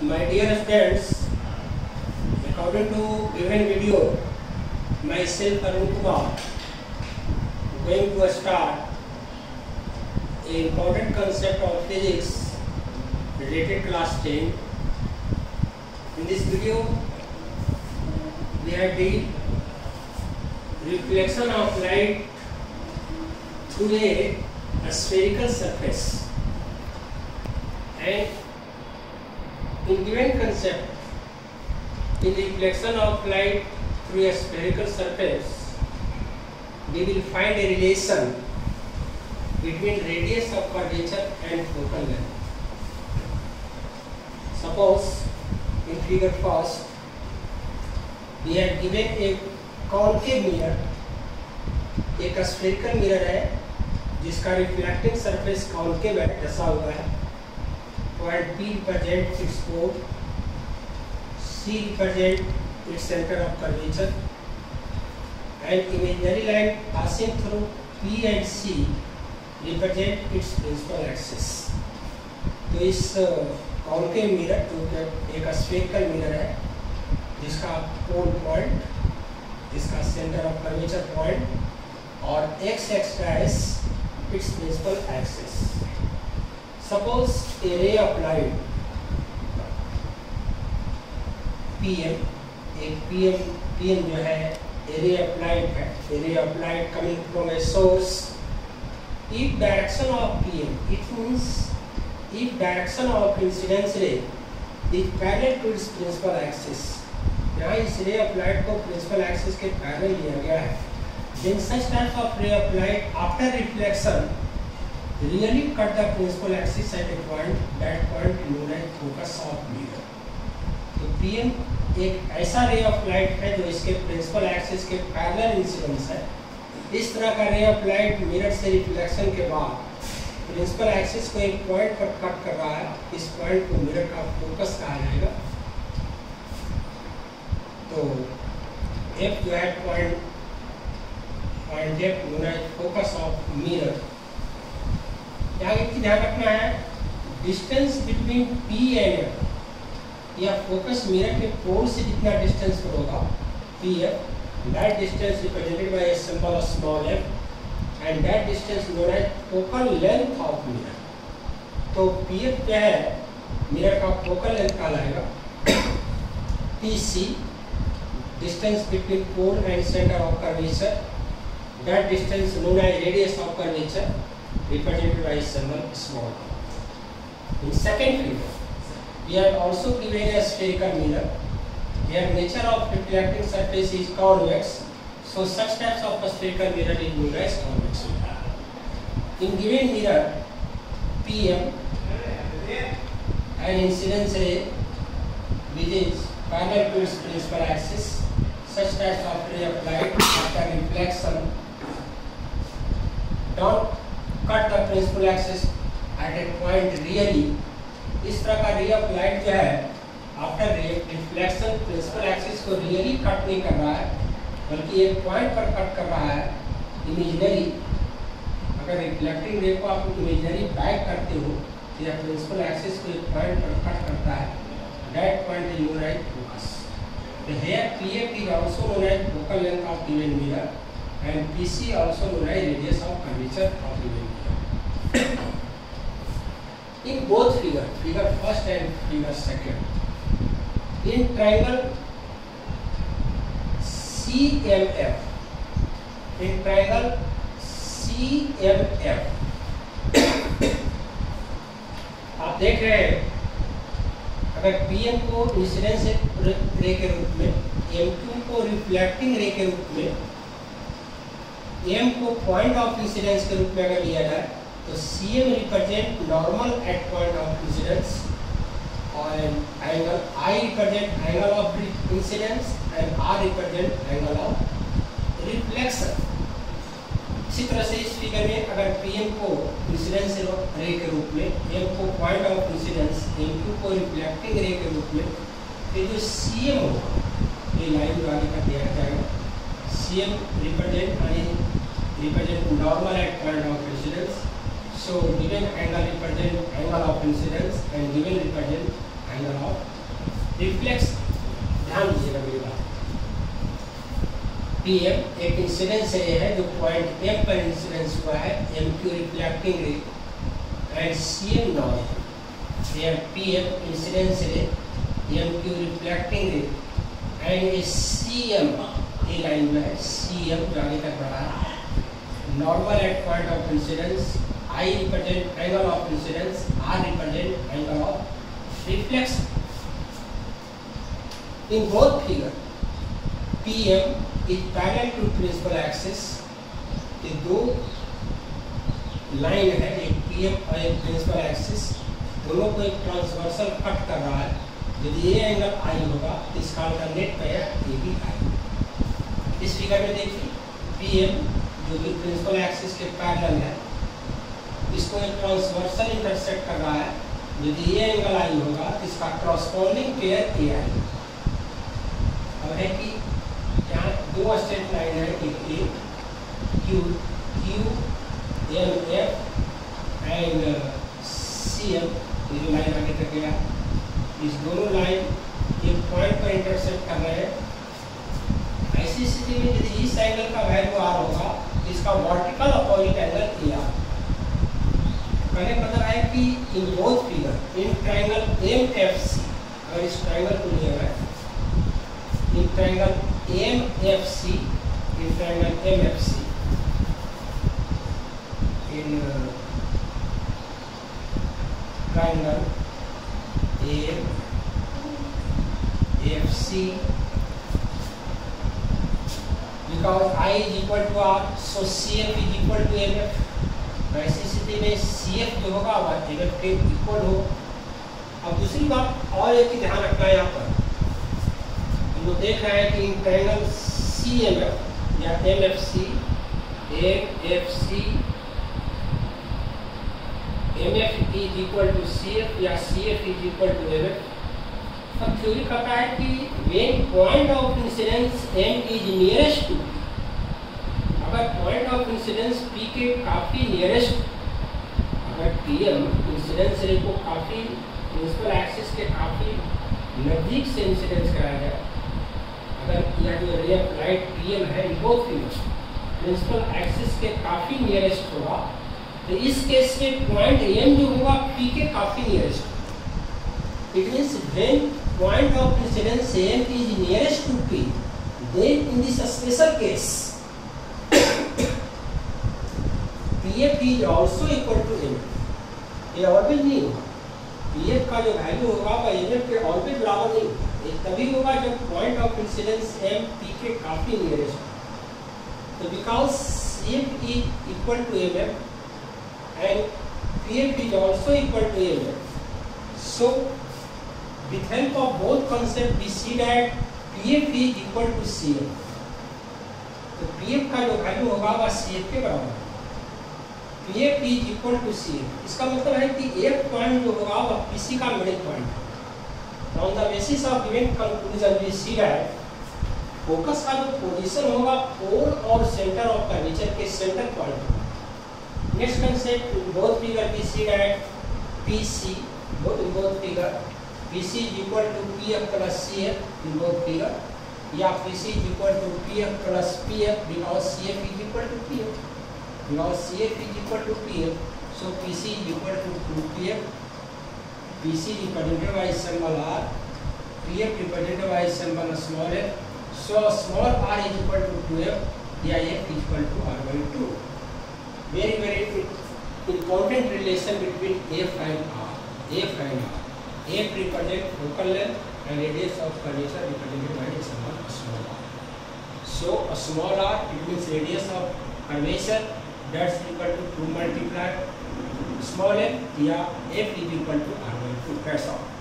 My dear students, according to given video, myself Arun Kumar going to start an important concept of physics related class 10. In this video, we have the reflection of light through a spherical surface, and in given concept, in reflection of light through a spherical surface, we will find a relation between radius of curvature and focal length. Suppose in figure first, we have given a concave mirror, एक spherical mirror है जिसका reflecting surface concave है, ऐसा हुआ है. Point P represent its pole, C represent its center of curvature, and imaginary line passing through P and C represent its principal axis. तो इस concave mirror जो एक स्फेरिकल मिरर है जिसका पोल पॉइंट, जिसका सेंटर ऑफ कर्वेचर पॉइंट और x axis its principal axis. Suppose a ray of light PM, एक PM जो है a ray of light है, a ray of light coming from a source. If direction of PM, it means if direction of incidence ray is parallel to its principal axis, यहाँ इस ray of light को principal axis के parallel लिया गया है, then such type of ray of light after reflection really cut the principal axis at a point, that point known as focus of mirror. तो PM एक ऐसा रे of light है जो इसके प्रिंसिपल एक्सिस के पैरेलल इंसिडेंस है. इस तरह का रे ऑफ लाइट मिरर से रिफ्लेक्शन के बाद प्रिंसिपल एक्सिस को एक पॉइंट पर कट कर रहा है. इस पॉइंट को मिरर का फोकस कहा जाएगा. तो F जो है point F known as focus of mirror. यहाँ एक चीज ध्यान रखना है, distance between P and F या फोकस मिरर के पोल से जितना डिस्टेंस पर होगा PF, that distance represented by a symbol of small f, and that distance known as focal length of mirror. तो PF क्या है, मिरर का फोकल लेंथ कहलाएगा. PC distance between pole and center of curvature, that distance known as radius of curvature represented by a symbol small. In second figure, we are also given a spherical mirror. Here nature of reflecting surface is convex, so such types of spherical mirror is known as convex mirror. In given mirror PM, an incidence ray which is parallel to its principal axis, such types of ray of light after reflection don't cut the principal axis at a point really. इस तरह का ray of light जो है after reflection principal axis को really cut नहीं कर रहा है, बल्कि एक पॉइंट पर कट कर रहा है. इमेजिनरी, अगर रिफ्लेक्टिंग रे को आप इमेजिनरी बैक करते हो तो यह प्रिंसिपल एक्सिस को एक पॉइंट पर कट करता है. That point is known as focus. The here PF is also known as focal length of given mirror and PC also known as radius of curvature of given mirror. In both figure first and figure second, in triangle CMF, आप देख रहे हैं, अगर PM को incidence रे के रूप में, M2 को रिफ्लेक्टिंग रे के रूप में, M को पॉइंट ऑफ इंसिडेंस के रूप में अगर लिया जाए तो CM represent normal at point of incidence and angle I represent angle of incidence and R represent angle of reflection. इसी तरह से इस फिगर में अगर PM को इंसिडेंस रे के रूप में, M को पॉइंट ऑफ इंसिडेंस, M2 को रिफ्लेक्टिंग रे के रूप में, तो जो CM होगा ये लाइन जो आगे का दिया जाएगा. CM represent normal at point of incidence. So given angle represent angle of incidence and given represent angle of reflex, ध्यान दीजिएगा मेरी बात। PM एक इंसिडेंस है जो पॉइंट M पर इंसिडेंस हुआ है, MQ reflecting ray and CM normal. PM incidence ray, MQ reflecting ray and CM a line में है, CM जो आगे तक बढ़ा है, normal at point of incidence, I represent angle of incidence, R represent angle of reflection. In both figure, PM is parallel to principal axis। ये दो line है, एक PM और एक प्रिंसिपल एक्सिस, दोनों को एक ट्रांसवर्सल कट कर रहा है। यदि ये एंगल I होगा तो इसका अल्टरनेट पेयर AB I। इस फिगर में देखिए PM जो कि प्रिंसिपल एक्सिस के पैरेलल है, इसको एक ट्रांसवर्सल इंटरसेक्ट कर रहा है। यदि ये एंगल I होगा तो इसका क्रॉसपोंडिंग पेयर AI। अब है कि यहाँ दो स्ट्रेट लाइन है, एक A Q M F and CM, ये जो लाइन आगे तक गया, इस दोनों लाइन एक पॉइंट पर इंटरसेक्ट कर रहे हैं। ऐसी स्थिति में यदि इस एंगल का वैल्यू R होगा तो इसका वर्टिकल अपोजिट एंगल AR। मैंने पता है कि in both figure in triangle MFC, अगर इस ट्रायंगल को लिया है, in triangle MFC, in triangle MFC, in triangle AFC, because I is equal to R, so CF is equal to MF। ऐसी स्थिति में CF जो होगा वह MF के इक्वल हो। अब दूसरी बात और एक ही ध्यान रखना है, यहाँ पर हम लोग देख रहे हैं कि इन ट्रायंगल CMF या MFC, MF is equal to CF या CF is equal to MF। अब थ्योरी कहता है कि when point of incidence M is nearest to, अगर पॉइंट ऑफ इंसिडेंस P के काफी नियरेस्ट, अगर PM इंसिडेंस रे को काफी प्रिंसिपल एक्सिस के काफी नजदीक से इंसिडेंस कराया जाए, अगर यह जो रे ऑफ लाइट PM है बोथ फिगर्स प्रिंसिपल एक्सिस के काफी नियरेस्ट होगा, तो इस केस में पॉइंट M जो होगा P के काफी nearest. It means when point of incidence M is nearest to P, then in this special case PF is also equal to MF। ये ऑलवेज नहीं होगा, PF का जो वैल्यू होगा वह MF के ऑलवेज बराबर नहीं होगा। ये तभी होगा जब point of incidence M P के काफी नियरेस्ट हो। तो because CF is equal to MF and PF is also equal to MF, so with help of both concepts we see that PF is equal to CF। तो PF का जो value होगा वह CF के बराबर है। PF is equal to CF, इसका मतलब है कि एक पॉइंट जो होगा वह PC का मिडिल पॉइंट है। On the basis of given conclusion we see that focus का जो पोजीशन होगा पोल और सेंटर ऑफ कर्वेचर के सेंटर पॉइंट होगा। Next concept, both figure we see that PC, both figure PC is equal to PF plus CF in both figure, या PC is equal to PF plus PF because CF is equal to PF, because CF is equal to PF, so PC is equal to 2PF। PC represented by symbol R, PF represented by symbol small f, so small r is equal to 2f, या f is equal to r by 2। very important relation between f and r, f and r। F represent focal length and radius of curvature represented by the symbol small r। So a small r, it means radius of curvature, that's equal to 2 multiplied small f, या f is equal to r by 2। That's all।